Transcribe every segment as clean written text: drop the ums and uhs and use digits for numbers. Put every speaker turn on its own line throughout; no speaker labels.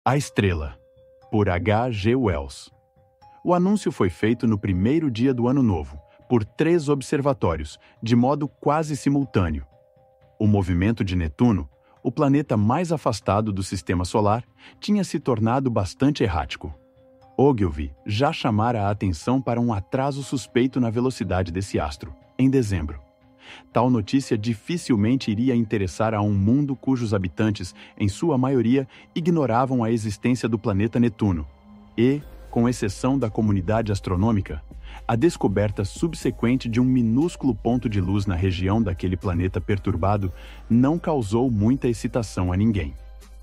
A Estrela, por H. G. Wells. O anúncio foi feito no primeiro dia do Ano Novo, por 3 observatórios, de modo quase simultâneo. O movimento de Netuno, o planeta mais afastado do Sistema Solar, tinha se tornado bastante errático. Ogilvy já chamara a atenção para um atraso suspeito na velocidade desse astro, em dezembro. Tal notícia dificilmente iria interessar a um mundo cujos habitantes, em sua maioria, ignoravam a existência do planeta Netuno e, com exceção da comunidade astronômica, a descoberta subsequente de um minúsculo ponto de luz na região daquele planeta perturbado não causou muita excitação a ninguém.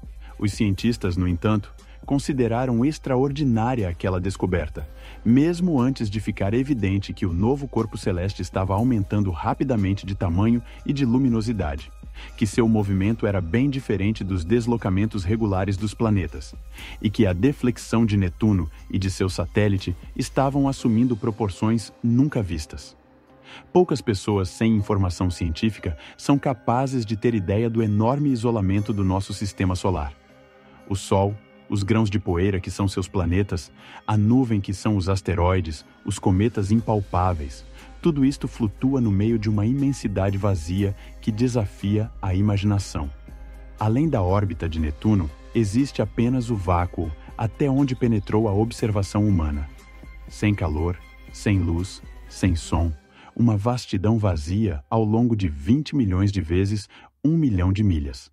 Os cientistas, no entanto, consideraram extraordinária aquela descoberta, mesmo antes de ficar evidente que o novo corpo celeste estava aumentando rapidamente de tamanho e de luminosidade, que seu movimento era bem diferente dos deslocamentos regulares dos planetas, e que a deflexão de Netuno e de seu satélite estavam assumindo proporções nunca vistas. Poucas pessoas sem informação científica são capazes de ter ideia do enorme isolamento do nosso sistema solar. O Sol, os grãos de poeira que são seus planetas, a nuvem que são os asteroides, os cometas impalpáveis, tudo isto flutua no meio de uma imensidade vazia que desafia a imaginação. Além da órbita de Netuno, existe apenas o vácuo até onde penetrou a observação humana. Sem calor, sem luz, sem som, uma vastidão vazia ao longo de 20 milhões de vezes 1 milhão de milhas.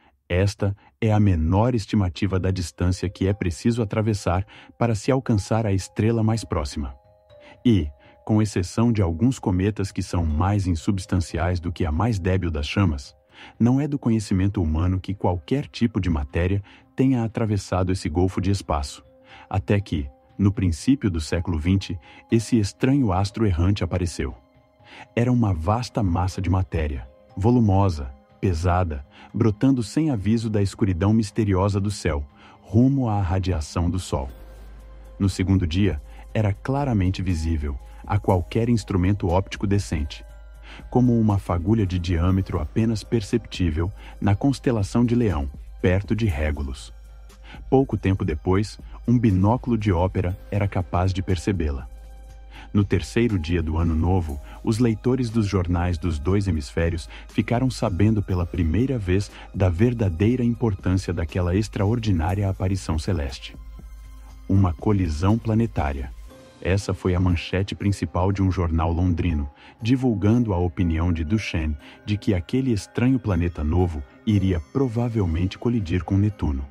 Esta é a menor estimativa da distância que é preciso atravessar para se alcançar a estrela mais próxima. E, com exceção de alguns cometas que são mais insubstanciais do que a mais débil das chamas, não é do conhecimento humano que qualquer tipo de matéria tenha atravessado esse golfo de espaço, até que, no princípio do século XX, esse estranho astro errante apareceu. Era uma vasta massa de matéria, volumosa, pesada, brotando sem aviso da escuridão misteriosa do céu, rumo à radiação do Sol. No segundo dia, era claramente visível a qualquer instrumento óptico decente, como uma fagulha de diâmetro apenas perceptível na constelação de Leão, perto de Régulus. Pouco tempo depois, um binóculo de ópera era capaz de percebê-la. No terceiro dia do Ano Novo, os leitores dos jornais dos 2 hemisférios ficaram sabendo pela primeira vez da verdadeira importância daquela extraordinária aparição celeste. Uma colisão planetária. Essa foi a manchete principal de um jornal londrino, divulgando a opinião de Duchenne de que aquele estranho planeta novo iria provavelmente colidir com Netuno.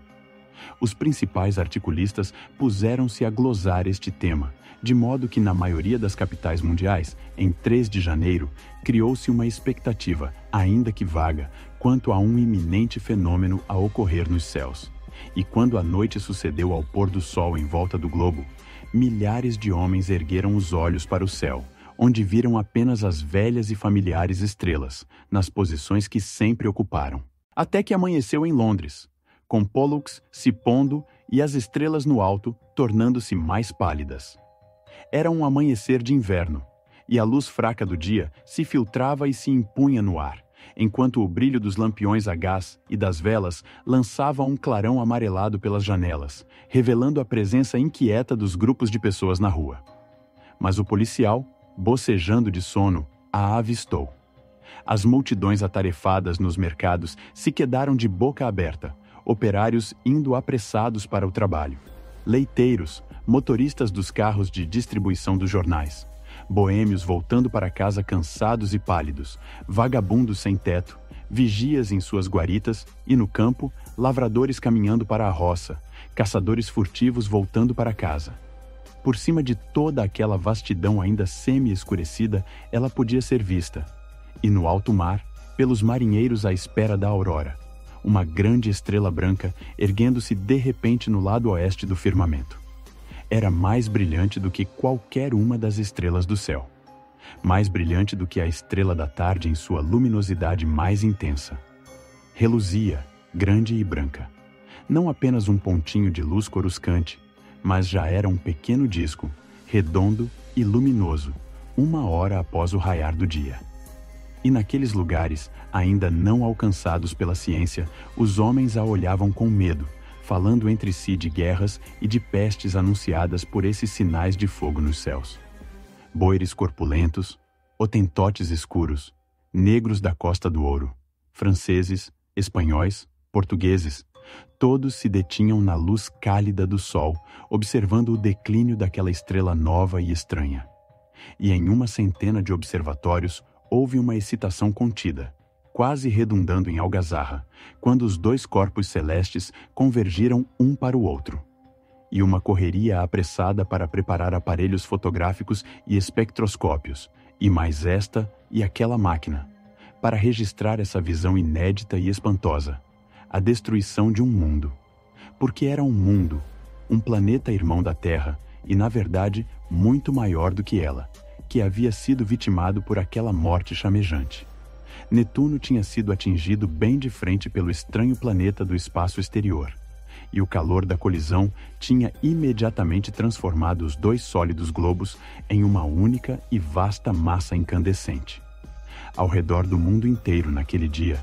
Os principais articulistas puseram-se a glosar este tema, de modo que na maioria das capitais mundiais, em 3 de janeiro, criou-se uma expectativa, ainda que vaga, quanto a um iminente fenômeno a ocorrer nos céus. E quando a noite sucedeu ao pôr do sol em volta do globo, milhares de homens ergueram os olhos para o céu, onde viram apenas as velhas e familiares estrelas, nas posições que sempre ocuparam. Até que amanheceu em Londres, com Pollux se pondo e as estrelas no alto tornando-se mais pálidas. Era um amanhecer de inverno, e a luz fraca do dia se filtrava e se impunha no ar, enquanto o brilho dos lampiões a gás e das velas lançava um clarão amarelado pelas janelas, revelando a presença inquieta dos grupos de pessoas na rua. Mas o policial, bocejando de sono, a avistou. As multidões atarefadas nos mercados se quedaram de boca aberta, operários indo apressados para o trabalho, leiteiros, motoristas dos carros de distribuição dos jornais, boêmios voltando para casa cansados e pálidos, vagabundos sem teto, vigias em suas guaritas e, no campo, lavradores caminhando para a roça, caçadores furtivos voltando para casa. Por cima de toda aquela vastidão ainda semi-escurecida, ela podia ser vista, e no alto mar, pelos marinheiros à espera da aurora, uma grande estrela branca erguendo-se de repente no lado oeste do firmamento. Era mais brilhante do que qualquer uma das estrelas do céu. Mais brilhante do que a estrela da tarde em sua luminosidade mais intensa. Reluzia, grande e branca. Não apenas um pontinho de luz coruscante, mas já era um pequeno disco, redondo e luminoso, 1 hora após o raiar do dia. E naqueles lugares, ainda não alcançados pela ciência, os homens a olhavam com medo, falando entre si de guerras e de pestes anunciadas por esses sinais de fogo nos céus. Boires corpulentos, hotentotes escuros, negros da Costa do Ouro, franceses, espanhóis, portugueses, todos se detinham na luz cálida do sol, observando o declínio daquela estrela nova e estranha. E em uma centena de observatórios houve uma excitação contida, quase redundando em algazarra, quando os dois corpos celestes convergiram um para o outro. E uma correria apressada para preparar aparelhos fotográficos e espectroscópios, e mais esta e aquela máquina, para registrar essa visão inédita e espantosa, a destruição de um mundo. Porque era um mundo, um planeta irmão da Terra, e na verdade muito maior do que ela, que havia sido vitimado por aquela morte chamejante. Netuno tinha sido atingido bem de frente pelo estranho planeta do espaço exterior, e o calor da colisão tinha imediatamente transformado os dois sólidos globos em uma única e vasta massa incandescente. Ao redor do mundo inteiro naquele dia,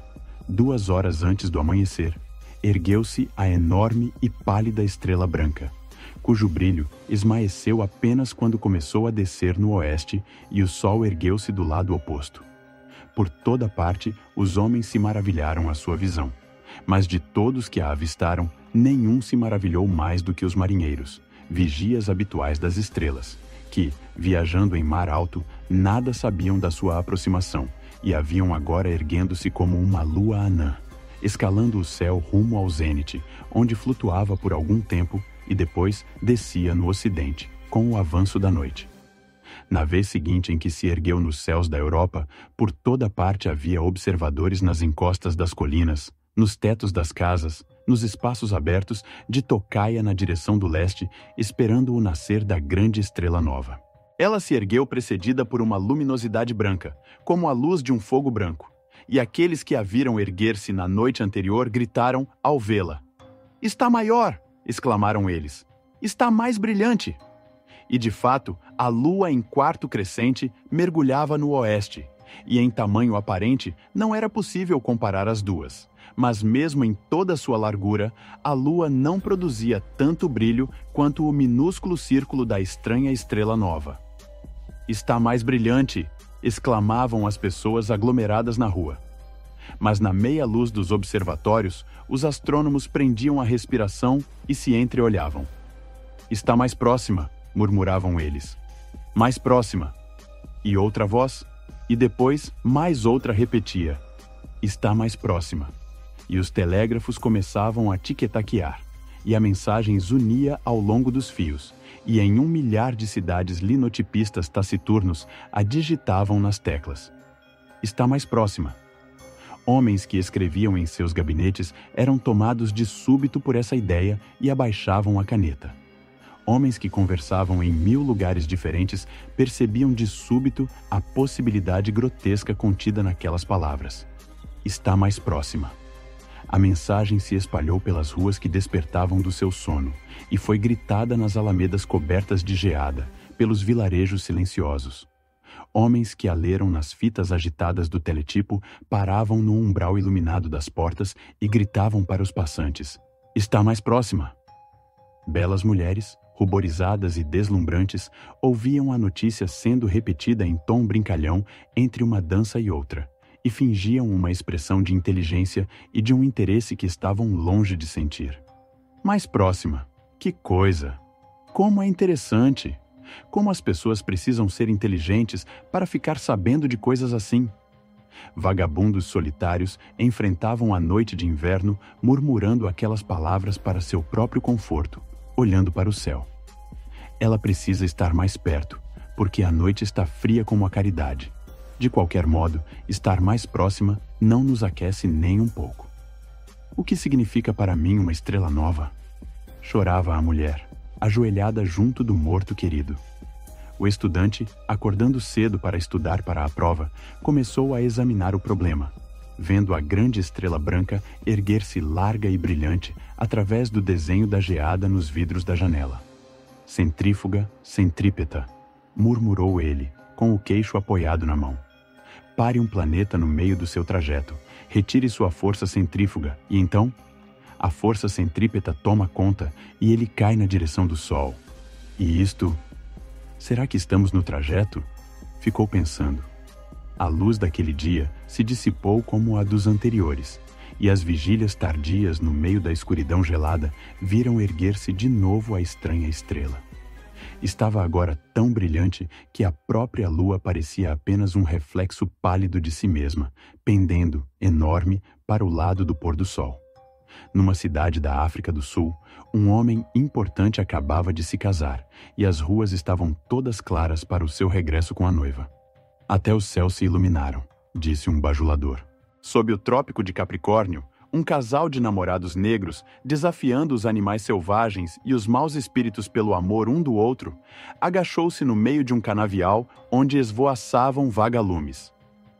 2 horas antes do amanhecer, ergueu-se a enorme e pálida estrela branca, cujo brilho esmaeceu apenas quando começou a descer no oeste e o sol ergueu-se do lado oposto. Por toda parte, os homens se maravilharam à sua visão, mas de todos que a avistaram, nenhum se maravilhou mais do que os marinheiros, vigias habituais das estrelas, que, viajando em mar alto, nada sabiam da sua aproximação e haviam agora erguendo-se como uma lua anã, escalando o céu rumo ao zênite, onde flutuava por algum tempo e depois descia no ocidente, com o avanço da noite. Na vez seguinte em que se ergueu nos céus da Europa, por toda parte havia observadores nas encostas das colinas, nos tetos das casas, nos espaços abertos, de tocaia na direção do leste, esperando o nascer da grande estrela nova. Ela se ergueu precedida por uma luminosidade branca, como a luz de um fogo branco, e aqueles que a viram erguer-se na noite anterior gritaram ao vê-la. "Está maior!" exclamaram eles. "Está mais brilhante!" E de fato, a lua em quarto crescente mergulhava no oeste, e em tamanho aparente não era possível comparar as duas. Mas mesmo em toda sua largura, a lua não produzia tanto brilho quanto o minúsculo círculo da estranha estrela nova. "Está mais brilhante!" exclamavam as pessoas aglomeradas na rua. Mas na meia luz dos observatórios, os astrônomos prendiam a respiração e se entreolhavam. "Está mais próxima!" murmuravam eles. "Mais próxima!" E outra voz, e depois mais outra repetia: "Está mais próxima!" E os telégrafos começavam a tiquetaquear, e a mensagem zunia ao longo dos fios, e em 1 milhar de cidades linotipistas taciturnos a digitavam nas teclas. "Está mais próxima!" Homens que escreviam em seus gabinetes eram tomados de súbito por essa ideia e abaixavam a caneta. Homens que conversavam em 1000 lugares diferentes percebiam de súbito a possibilidade grotesca contida naquelas palavras. "Está mais próxima!" A mensagem se espalhou pelas ruas que despertavam do seu sono e foi gritada nas alamedas cobertas de geada, pelos vilarejos silenciosos. Homens que a leram nas fitas agitadas do teletipo paravam no umbral iluminado das portas e gritavam para os passantes: "Está mais próxima!" Belas mulheres, ruborizadas e deslumbrantes, ouviam a notícia sendo repetida em tom brincalhão entre uma dança e outra, e fingiam uma expressão de inteligência e de um interesse que estavam longe de sentir. "Mais próxima! Que coisa! Como é interessante! Como as pessoas precisam ser inteligentes para ficar sabendo de coisas assim!" Vagabundos solitários enfrentavam a noite de inverno murmurando aquelas palavras para seu próprio conforto, olhando para o céu. "Ela precisa estar mais perto, porque a noite está fria como a caridade. De qualquer modo, estar mais próxima não nos aquece nem um pouco. O que significa para mim uma estrela nova?" Chorava a mulher, ajoelhada junto do morto querido. O estudante, acordando cedo para estudar para a prova, começou a examinar o problema, vendo a grande estrela branca erguer-se larga e brilhante através do desenho da geada nos vidros da janela. "Centrífuga, centrípeta", murmurou ele, com o queixo apoiado na mão. "Pare um planeta no meio do seu trajeto, retire sua força centrífuga e então A força centrípeta toma conta e ele cai na direção do Sol. E isto... Será que estamos no trajeto? Ficou pensando. A luz daquele dia se dissipou como a dos anteriores, e as vigílias tardias no meio da escuridão gelada viram erguer-se de novo a estranha estrela. Estava agora tão brilhante que a própria lua parecia apenas um reflexo pálido de si mesma, pendendo, enorme, para o lado do pôr do sol. Numa cidade da África do Sul, um homem importante acabava de se casar, e as ruas estavam todas claras para o seu regresso com a noiva. Até os céus se iluminaram, disse um bajulador. Sob o trópico de Capricórnio, um casal de namorados negros, desafiando os animais selvagens e os maus espíritos pelo amor um do outro, agachou-se no meio de um canavial onde esvoaçavam vagalumes.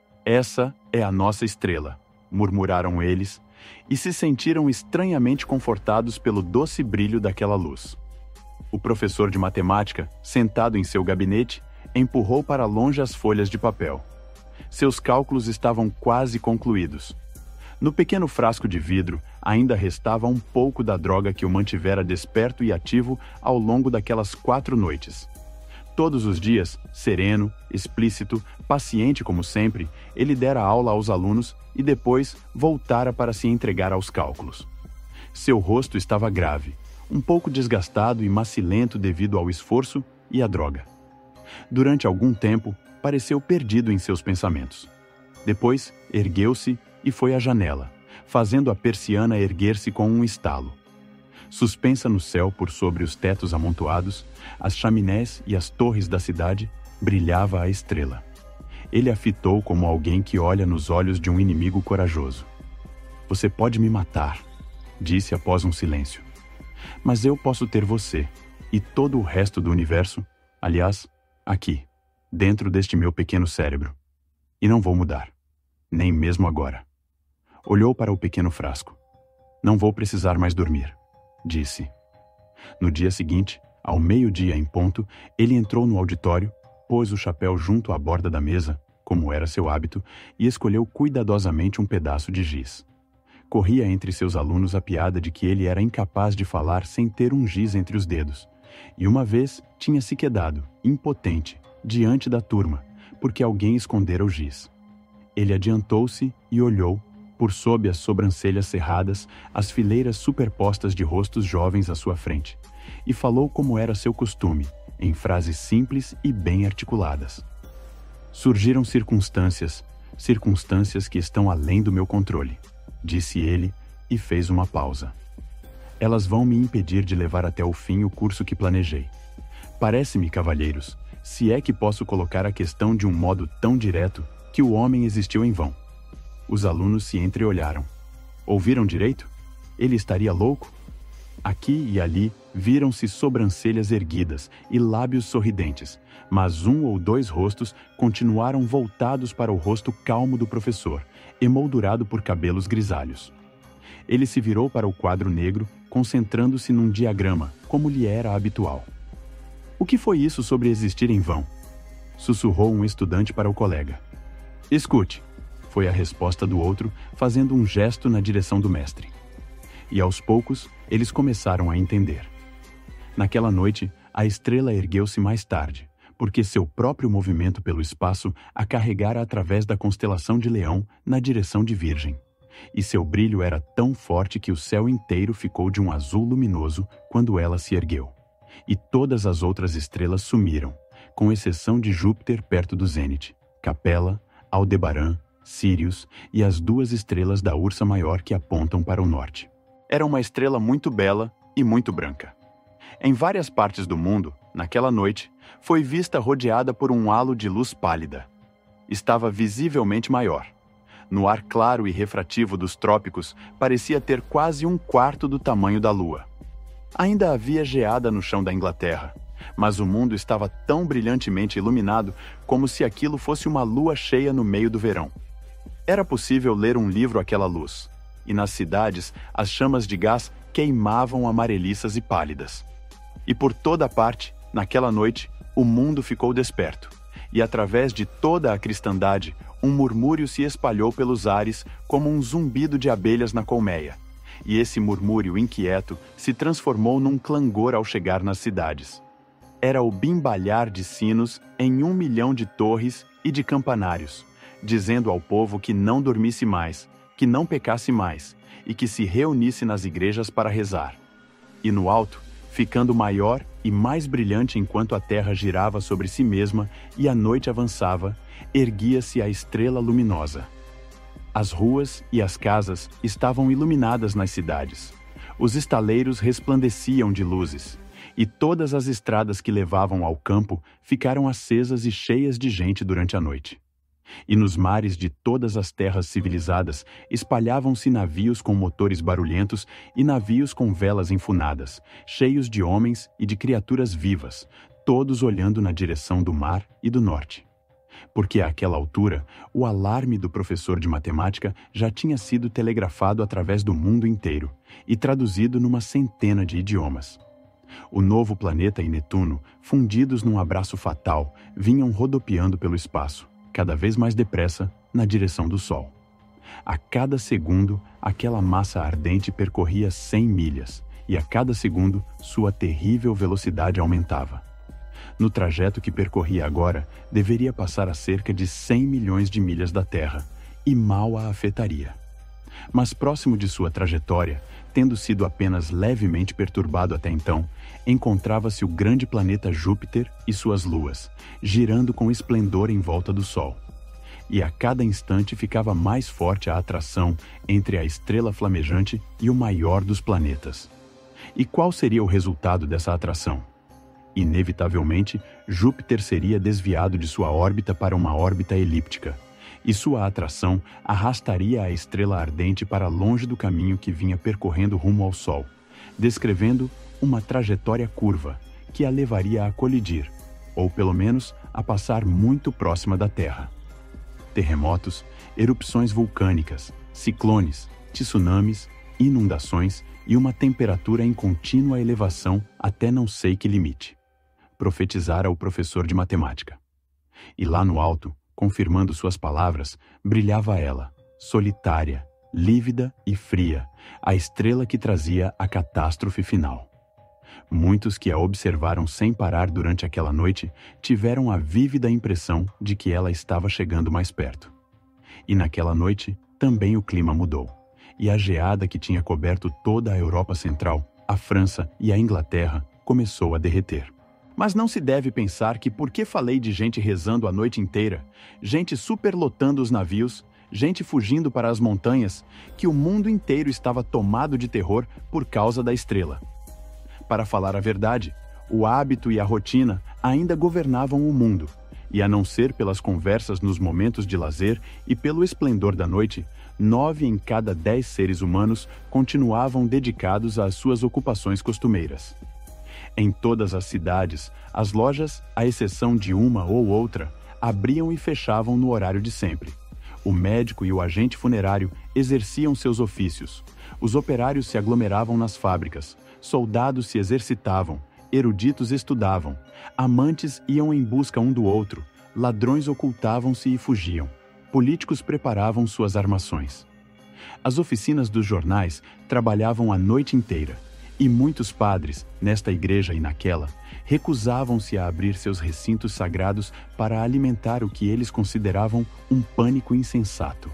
Essa é a nossa estrela, murmuraram eles, e se sentiram estranhamente confortados pelo doce brilho daquela luz. O professor de matemática, sentado em seu gabinete, empurrou para longe as folhas de papel. Seus cálculos estavam quase concluídos. No pequeno frasco de vidro, ainda restava um pouco da droga que o mantivera desperto e ativo ao longo daquelas 4 noites. Todos os dias, sereno, explícito, paciente como sempre, ele dera aula aos alunos e depois voltara para se entregar aos cálculos. Seu rosto estava grave, um pouco desgastado e macilento devido ao esforço e à droga. Durante algum tempo, pareceu perdido em seus pensamentos. Depois, ergueu-se e foi à janela, fazendo a persiana erguer-se com um estalo. Suspensa no céu por sobre os tetos amontoados, as chaminés e as torres da cidade, brilhava a estrela. Ele a fitou como alguém que olha nos olhos de um inimigo corajoso. "Você pode me matar", disse após um silêncio. "Mas eu posso ter você e todo o resto do universo, aliás, aqui, dentro deste meu pequeno cérebro. E não vou mudar, nem mesmo agora." Olhou para o pequeno frasco. "Não vou precisar mais dormir", disse. No dia seguinte, ao meio-dia em ponto, ele entrou no auditório, pôs o chapéu junto à borda da mesa, como era seu hábito, e escolheu cuidadosamente um pedaço de giz. Corria entre seus alunos a piada de que ele era incapaz de falar sem ter um giz entre os dedos, e uma vez tinha se quedado, impotente, diante da turma, porque alguém escondera o giz. Ele adiantou-se e olhou, por sob as sobrancelhas cerradas, as fileiras superpostas de rostos jovens à sua frente, e falou como era seu costume, em frases simples e bem articuladas. "Surgiram circunstâncias que estão além do meu controle", disse ele e fez uma pausa. "Elas vão me impedir de levar até o fim o curso que planejei. Parece-me, cavalheiros, se é que posso colocar a questão de um modo tão direto, que o homem existiu em vão." Os alunos se entreolharam. Ouviram direito? Ele estaria louco? Aqui e ali viram-se sobrancelhas erguidas e lábios sorridentes, mas um ou dois rostos continuaram voltados para o rosto calmo do professor, emoldurado por cabelos grisalhos. Ele se virou para o quadro negro, concentrando-se num diagrama, como lhe era habitual. "O que foi isso sobre existir em vão?" sussurrou um estudante para o colega. "Escute", foi a resposta do outro, fazendo um gesto na direção do mestre. E aos poucos, eles começaram a entender. Naquela noite, a estrela ergueu-se mais tarde, porque seu próprio movimento pelo espaço a carregara através da constelação de Leão na direção de Virgem. E seu brilho era tão forte que o céu inteiro ficou de um azul luminoso quando ela se ergueu. E todas as outras estrelas sumiram, com exceção de Júpiter perto do zênite, Capela, Aldebaran, Sírius e as 2 estrelas da Ursa Maior que apontam para o norte. Era uma estrela muito bela e muito branca. Em várias partes do mundo, naquela noite, foi vista rodeada por um halo de luz pálida. Estava visivelmente maior. No ar claro e refrativo dos trópicos, parecia ter quase 1/4 do tamanho da Lua. Ainda havia geada no chão da Inglaterra, mas o mundo estava tão brilhantemente iluminado como se aquilo fosse uma lua cheia no meio do verão. Era possível ler um livro àquela luz, e nas cidades as chamas de gás queimavam amareliças e pálidas. E por toda parte, naquela noite, o mundo ficou desperto, e através de toda a cristandade, um murmúrio se espalhou pelos ares como um zumbido de abelhas na colmeia, e esse murmúrio inquieto se transformou num clangor ao chegar nas cidades. Era o bimbalhar de sinos em 1 milhão de torres e de campanários, dizendo ao povo que não dormisse mais, que não pecasse mais, e que se reunisse nas igrejas para rezar. E no alto, ficando maior e mais brilhante enquanto a terra girava sobre si mesma e a noite avançava, erguia-se a estrela luminosa. As ruas e as casas estavam iluminadas nas cidades. Os estaleiros resplandeciam de luzes, e todas as estradas que levavam ao campo ficaram acesas e cheias de gente durante a noite. E nos mares de todas as terras civilizadas espalhavam-se navios com motores barulhentos e navios com velas enfunadas, cheios de homens e de criaturas vivas, todos olhando na direção do mar e do norte. Porque àquela altura, o alarme do professor de matemática já tinha sido telegrafado através do mundo inteiro e traduzido numa centena de idiomas. O novo planeta e Netuno, fundidos num abraço fatal, vinham rodopiando pelo espaço, cada vez mais depressa, na direção do Sol. A cada segundo, aquela massa ardente percorria 100 milhas, e a cada segundo, sua terrível velocidade aumentava. No trajeto que percorria agora, deveria passar a cerca de 100 milhões de milhas da Terra, e mal a afetaria. Mas próximo de sua trajetória, tendo sido apenas levemente perturbado até então, encontrava-se o grande planeta Júpiter e suas luas, girando com esplendor em volta do Sol. E a cada instante ficava mais forte a atração entre a estrela flamejante e o maior dos planetas. E qual seria o resultado dessa atração? Inevitavelmente, Júpiter seria desviado de sua órbita para uma órbita elíptica, e sua atração arrastaria a estrela ardente para longe do caminho que vinha percorrendo rumo ao Sol, descrevendo uma trajetória curva que a levaria a colidir, ou pelo menos a passar muito próxima da Terra. Terremotos, erupções vulcânicas, ciclones, tsunamis, inundações e uma temperatura em contínua elevação até não sei que limite. Profetizara o professor de matemática. E lá no alto, confirmando suas palavras, brilhava ela, solitária, lívida e fria, a estrela que trazia a catástrofe final. Muitos que a observaram sem parar durante aquela noite tiveram a vívida impressão de que ela estava chegando mais perto. E naquela noite também o clima mudou, e a geada que tinha coberto toda a Europa Central, a França e a Inglaterra começou a derreter. Mas não se deve pensar que porque falei de gente rezando a noite inteira, gente superlotando os navios, gente fugindo para as montanhas, que o mundo inteiro estava tomado de terror por causa da estrela. Para falar a verdade, o hábito e a rotina ainda governavam o mundo, e a não ser pelas conversas nos momentos de lazer e pelo esplendor da noite, 9 em cada 10 seres humanos continuavam dedicados às suas ocupações costumeiras. Em todas as cidades, as lojas, à exceção de uma ou outra, abriam e fechavam no horário de sempre. O médico e o agente funerário exerciam seus ofícios. Os operários se aglomeravam nas fábricas. Soldados se exercitavam. Eruditos estudavam. Amantes iam em busca um do outro. Ladrões ocultavam-se e fugiam. Políticos preparavam suas armações. As oficinas dos jornais trabalhavam a noite inteira. E muitos padres, nesta igreja e naquela, recusavam-se a abrir seus recintos sagrados para alimentar o que eles consideravam um pânico insensato.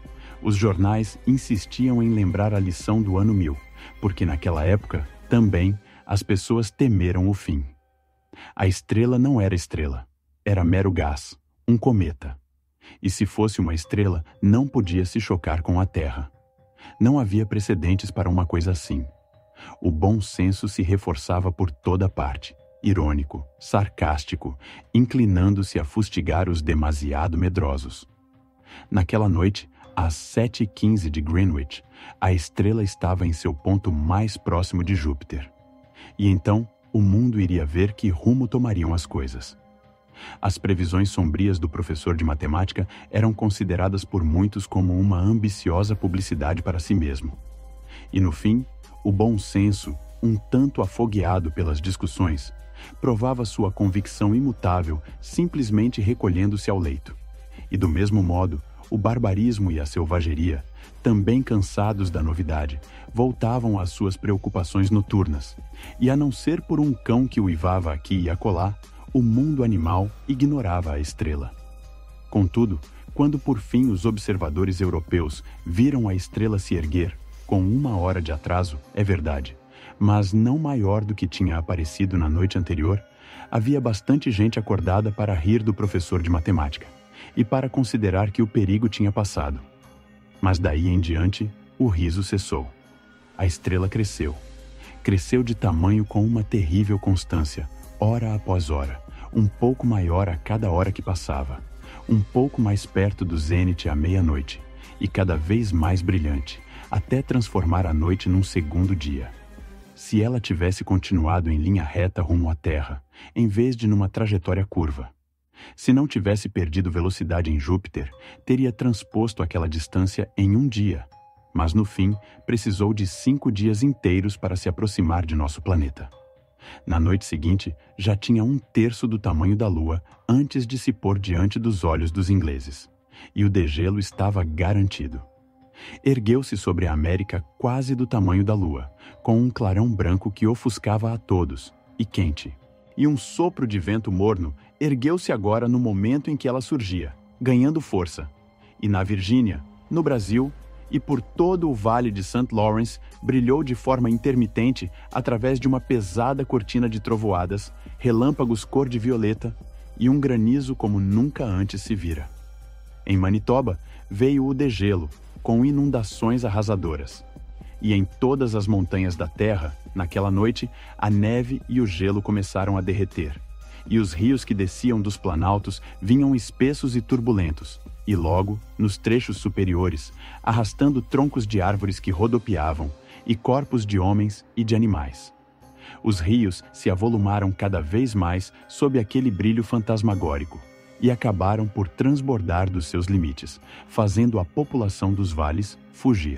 Os jornais insistiam em lembrar a lição do ano 1000, porque naquela época, também, as pessoas temeram o fim. A estrela não era estrela, era mero gás, um cometa. E se fosse uma estrela, não podia se chocar com a Terra. Não havia precedentes para uma coisa assim. O bom senso se reforçava por toda parte, irônico, sarcástico, inclinando-se a fustigar os demasiado medrosos. Naquela noite, às 7h15 de Greenwich, a estrela estava em seu ponto mais próximo de Júpiter. E então, o mundo iria ver que rumo tomariam as coisas. As previsões sombrias do professor de matemática eram consideradas por muitos como uma ambiciosa publicidade para si mesmo. E no fim, o bom senso, um tanto afogueado pelas discussões, provava sua convicção imutável simplesmente recolhendo-se ao leito. E do mesmo modo, O barbarismo e a selvageria, também cansados da novidade, voltavam às suas preocupações noturnas, e a não ser por um cão que uivava aqui e acolá, o mundo animal ignorava a estrela. Contudo, quando por fim os observadores europeus viram a estrela se erguer, com 1 hora de atraso, é verdade, mas não maior do que tinha aparecido na noite anterior, havia bastante gente acordada para rir do professor de matemática e para considerar que o perigo tinha passado. Mas daí em diante, o riso cessou. A estrela cresceu. Cresceu de tamanho com uma terrível constância, hora após hora, um pouco maior a cada hora que passava, um pouco mais perto do zênite à meia-noite, e cada vez mais brilhante, até transformar a noite num segundo dia. Se ela tivesse continuado em linha reta rumo à Terra, em vez de numa trajetória curva. Se não tivesse perdido velocidade em Júpiter, teria transposto aquela distância em um dia, mas no fim precisou de 5 dias inteiros para se aproximar de nosso planeta. Na noite seguinte, já tinha 1/3 do tamanho da Lua antes de se pôr diante dos olhos dos ingleses, e o degelo estava garantido. Ergueu-se sobre a América quase do tamanho da Lua, com um clarão branco que ofuscava a todos, e quente. E um sopro de vento morno ergueu-se agora no momento em que ela surgia, ganhando força. E na Virgínia, no Brasil e por todo o Vale de St. Lawrence brilhou de forma intermitente através de uma pesada cortina de trovoadas, relâmpagos cor de violeta e um granizo como nunca antes se vira. Em Manitoba veio o degelo, com inundações arrasadoras. E em todas as montanhas da Terra, naquela noite, a neve e o gelo começaram a derreter, e os rios que desciam dos planaltos vinham espessos e turbulentos, e logo, nos trechos superiores, arrastando troncos de árvores que rodopiavam, e corpos de homens e de animais. Os rios se avolumaram cada vez mais sob aquele brilho fantasmagórico, e acabaram por transbordar dos seus limites, fazendo a população dos vales fugir.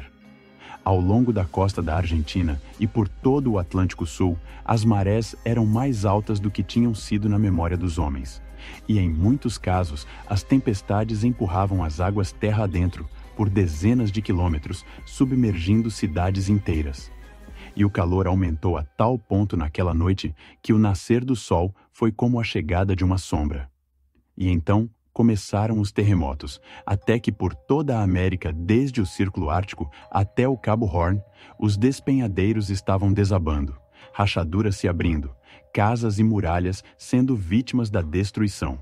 Ao longo da costa da Argentina e por todo o Atlântico Sul, as marés eram mais altas do que tinham sido na memória dos homens. E em muitos casos, as tempestades empurravam as águas terra adentro, por dezenas de quilômetros, submergindo cidades inteiras. E o calor aumentou a tal ponto naquela noite que o nascer do sol foi como a chegada de uma sombra. E então começaram os terremotos, até que por toda a América, desde o Círculo Ártico até o Cabo Horn, os despenhadeiros estavam desabando, rachaduras se abrindo, casas e muralhas sendo vítimas da destruição.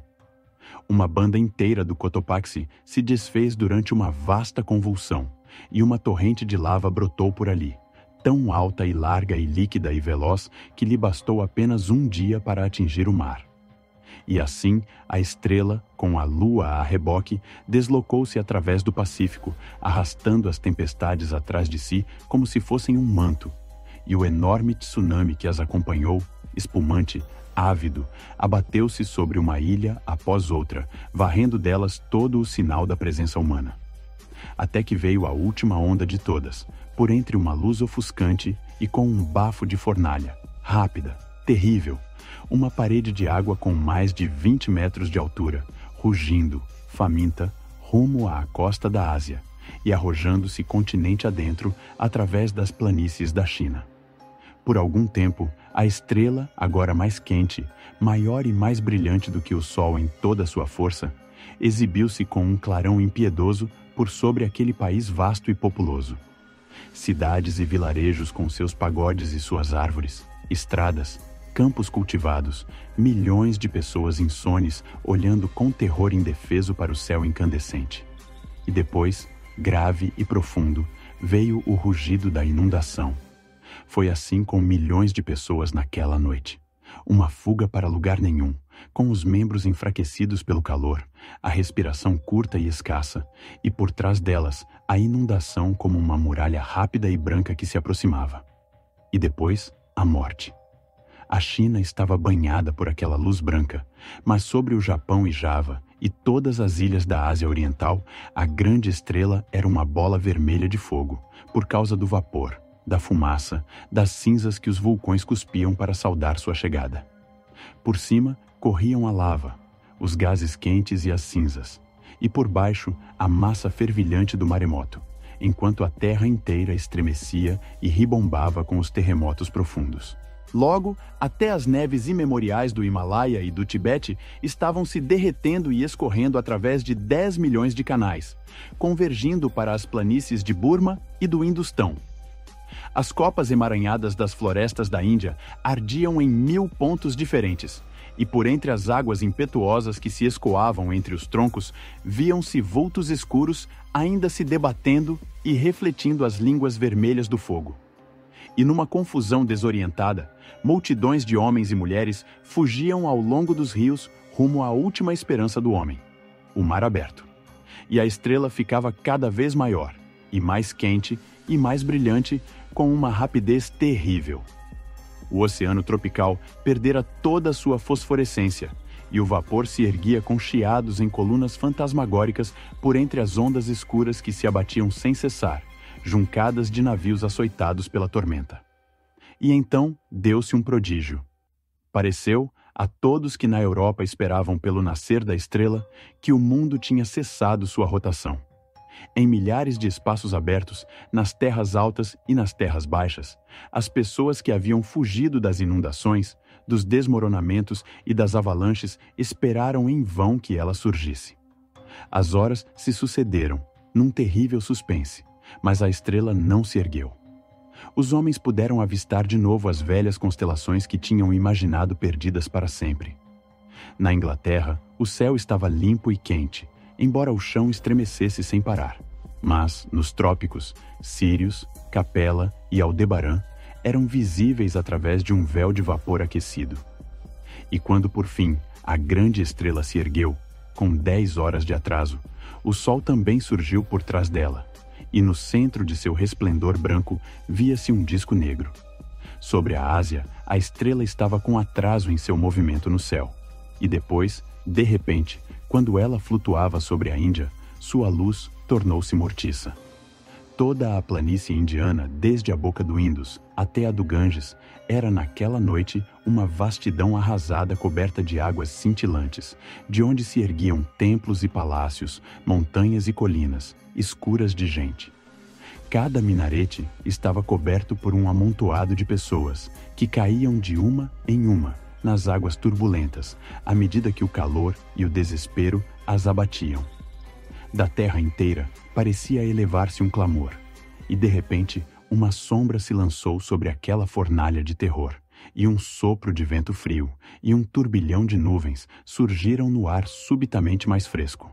Uma banda inteira do Cotopaxi se desfez durante uma vasta convulsão, e uma torrente de lava brotou por ali, tão alta e larga e líquida e veloz que lhe bastou apenas um dia para atingir o mar. E assim, a estrela, com a lua a reboque, deslocou-se através do Pacífico, arrastando as tempestades atrás de si como se fossem um manto. E o enorme tsunami que as acompanhou, espumante, ávido, abateu-se sobre uma ilha após outra, varrendo delas todo o sinal da presença humana. Até que veio a última onda de todas, por entre uma luz ofuscante e com um bafo de fornalha, rápida, terrível, uma parede de água com mais de 20 metros de altura, rugindo, faminta, rumo à costa da Ásia e arrojando-se continente adentro através das planícies da China. Por algum tempo, a estrela, agora mais quente, maior e mais brilhante do que o sol em toda a sua força, exibiu-se com um clarão impiedoso por sobre aquele país vasto e populoso. Cidades e vilarejos com seus pagodes e suas árvores, estradas, campos cultivados, milhões de pessoas insones olhando com terror indefeso para o céu incandescente. E depois, grave e profundo, veio o rugido da inundação. Foi assim com milhões de pessoas naquela noite. Uma fuga para lugar nenhum, com os membros enfraquecidos pelo calor, a respiração curta e escassa, e por trás delas, a inundação como uma muralha rápida e branca que se aproximava. E depois, a morte. A China estava banhada por aquela luz branca, mas sobre o Japão e Java e todas as ilhas da Ásia Oriental, a grande estrela era uma bola vermelha de fogo, por causa do vapor, da fumaça, das cinzas que os vulcões cuspiam para saudar sua chegada. Por cima, corriam a lava, os gases quentes e as cinzas, e por baixo a massa fervilhante do maremoto, enquanto a terra inteira estremecia e ribombava com os terremotos profundos. Logo, até as neves imemoriais do Himalaia e do Tibete estavam se derretendo e escorrendo através de 10 milhões de canais, convergindo para as planícies de Burma e do Industão. As copas emaranhadas das florestas da Índia ardiam em 1000 pontos diferentes, e por entre as águas impetuosas que se escoavam entre os troncos, viam-se vultos escuros ainda se debatendo e refletindo as línguas vermelhas do fogo. E numa confusão desorientada, multidões de homens e mulheres fugiam ao longo dos rios rumo à última esperança do homem, o mar aberto. E a estrela ficava cada vez maior, e mais quente e mais brilhante, com uma rapidez terrível. O oceano tropical perdera toda a sua fosforescência, e o vapor se erguia com chiados em colunas fantasmagóricas por entre as ondas escuras que se abatiam sem cessar, juncadas de navios açoitados pela tormenta. E então deu-se um prodígio. Pareceu a todos que na Europa esperavam pelo nascer da estrela que o mundo tinha cessado sua rotação. Em milhares de espaços abertos, nas terras altas e nas terras baixas, as pessoas que haviam fugido das inundações, dos desmoronamentos e das avalanches esperaram em vão que ela surgisse. As horas se sucederam, num terrível suspense, mas a estrela não se ergueu. Os homens puderam avistar de novo as velhas constelações que tinham imaginado perdidas para sempre. Na Inglaterra, o céu estava limpo e quente, embora o chão estremecesse sem parar. Mas, nos trópicos, Sírius, Capela e Aldebaran eram visíveis através de um véu de vapor aquecido. E quando, por fim, a grande estrela se ergueu, com 10 horas de atraso, o sol também surgiu por trás dela, e no centro de seu resplendor branco via-se um disco negro. Sobre a Ásia, a estrela estava com atraso em seu movimento no céu, e depois, de repente, quando ela flutuava sobre a Índia, sua luz tornou-se mortiça. Toda a planície indiana, desde a boca do Indus até a do Ganges, era naquela noite uma vastidão arrasada coberta de águas cintilantes, de onde se erguiam templos e palácios, montanhas e colinas, escuras de gente. Cada minarete estava coberto por um amontoado de pessoas, que caíam de uma em uma nas águas turbulentas, à medida que o calor e o desespero as abatiam. Da terra inteira parecia elevar-se um clamor, e de repente uma sombra se lançou sobre aquela fornalha de terror, e um sopro de vento frio e um turbilhão de nuvens surgiram no ar subitamente mais fresco.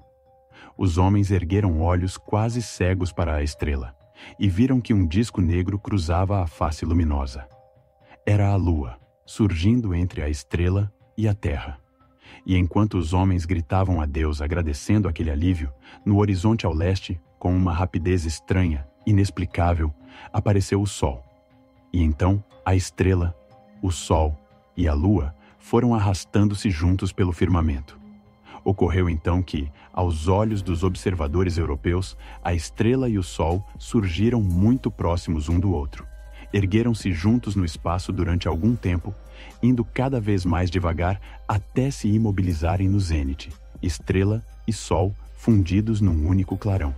Os homens ergueram olhos quase cegos para a estrela, e viram que um disco negro cruzava a face luminosa. Era a lua, surgindo entre a estrela e a terra. E enquanto os homens gritavam a Deus agradecendo aquele alívio, no horizonte ao leste, com uma rapidez estranha, inexplicável, apareceu o sol. E então a estrela, o sol e a lua foram arrastando-se juntos pelo firmamento. Ocorreu então que, aos olhos dos observadores europeus, a estrela e o sol surgiram muito próximos um do outro. Ergueram-se juntos no espaço durante algum tempo, indo cada vez mais devagar até se imobilizarem no zênite, estrela e sol fundidos num único clarão.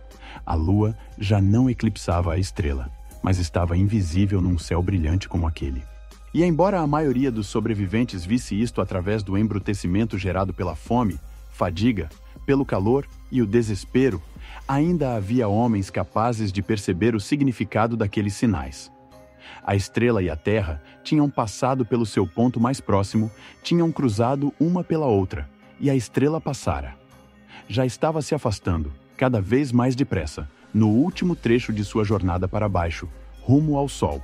A lua já não eclipsava a estrela, mas estava invisível num céu brilhante como aquele. E embora a maioria dos sobreviventes visse isto através do embrutecimento gerado pela fome, fadiga, pelo calor e o desespero, ainda havia homens capazes de perceber o significado daqueles sinais. A estrela e a terra tinham passado pelo seu ponto mais próximo, tinham cruzado uma pela outra, e a estrela passara. Já estava se afastando, cada vez mais depressa, no último trecho de sua jornada para baixo, rumo ao sol.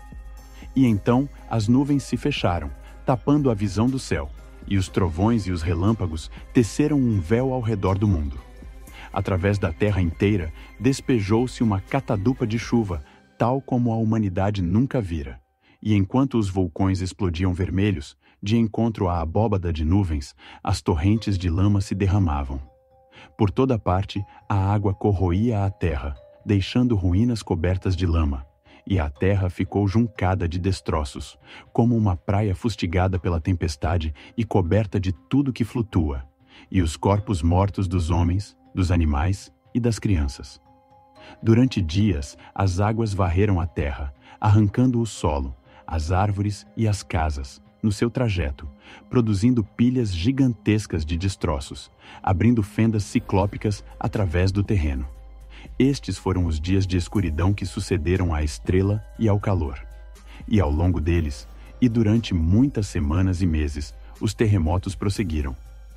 E então as nuvens se fecharam, tapando a visão do céu, e os trovões e os relâmpagos teceram um véu ao redor do mundo. Através da terra inteira despejou-se uma catadupa de chuva, tal como a humanidade nunca vira. E enquanto os vulcões explodiam vermelhos, de encontro à abóbada de nuvens, as torrentes de lama se derramavam. Por toda parte, a água corroía a terra, deixando ruínas cobertas de lama, e a terra ficou juncada de destroços, como uma praia fustigada pela tempestade e coberta de tudo que flutua, e os corpos mortos dos homens dos animais e das crianças. Durante dias, as águas varreram a terra, arrancando o solo, as árvores e as casas, no seu trajeto, produzindo pilhas gigantescas de destroços, abrindo fendas ciclópicas através do terreno. Estes foram os dias de escuridão que sucederam à estrela e ao calor. E ao longo deles, e durante muitas semanas e meses, os terremotos prosseguiram.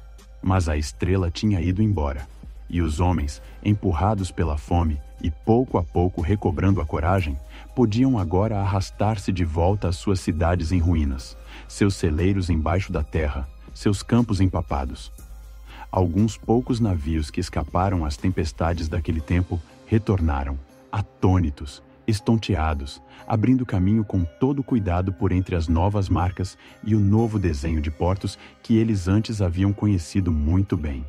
Mas a estrela tinha ido embora, e os homens, empurrados pela fome e pouco a pouco recobrando a coragem, podiam agora arrastar-se de volta às suas cidades em ruínas, seus celeiros embaixo da terra, seus campos empapados. Alguns poucos navios que escaparam às tempestades daquele tempo retornaram, atônitos, estonteados, abrindo caminho com todo cuidado por entre as novas marcas e o novo desenho de portos que eles antes haviam conhecido muito bem.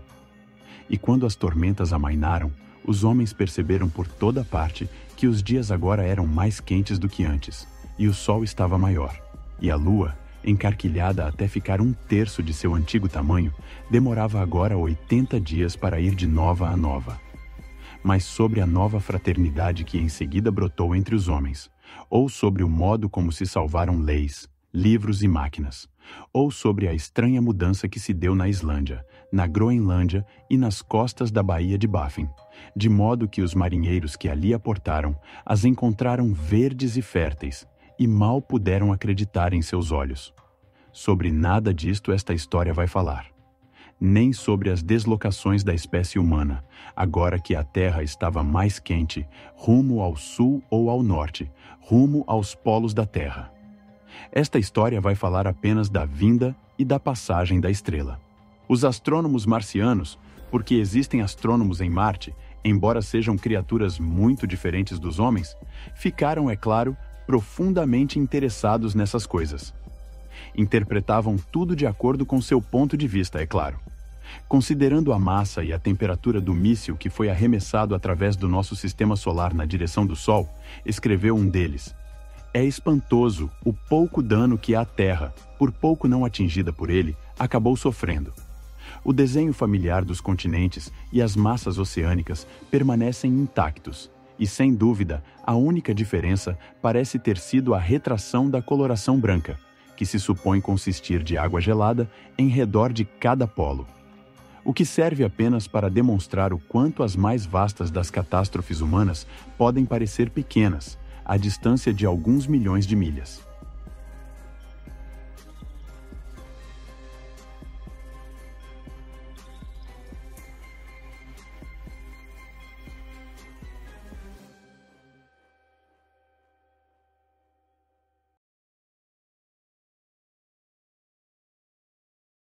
E quando as tormentas amainaram, os homens perceberam por toda parte que os dias agora eram mais quentes do que antes, e o sol estava maior, e a lua, encarquilhada até ficar 1/3 de seu antigo tamanho, demorava agora 80 dias para ir de nova a nova. Mas sobre a nova fraternidade que em seguida brotou entre os homens, ou sobre o modo como se salvaram leis, livros e máquinas, ou sobre a estranha mudança que se deu na Islândia, na Groenlândia e nas costas da Baía de Baffin, de modo que os marinheiros que ali aportaram as encontraram verdes e férteis, e mal puderam acreditar em seus olhos. Sobre nada disto esta história vai falar. Nem sobre as deslocações da espécie humana, agora que a Terra estava mais quente, rumo ao sul ou ao norte, rumo aos polos da Terra. Esta história vai falar apenas da vinda e da passagem da estrela. Os astrônomos marcianos, porque existem astrônomos em Marte, embora sejam criaturas muito diferentes dos homens, ficaram, é claro, profundamente interessados nessas coisas. Interpretavam tudo de acordo com seu ponto de vista, é claro. Considerando a massa e a temperatura do míssil que foi arremessado através do nosso sistema solar na direção do Sol, escreveu um deles: "É espantoso o pouco dano que a Terra, por pouco não atingida por ele, acabou sofrendo. O desenho familiar dos continentes e as massas oceânicas permanecem intactos, e sem dúvida a única diferença parece ter sido a retração da coloração branca, que se supõe consistir de água gelada em redor de cada polo. O que serve apenas para demonstrar o quanto as mais vastas das catástrofes humanas podem parecer pequenas, à distância de alguns milhões de milhas.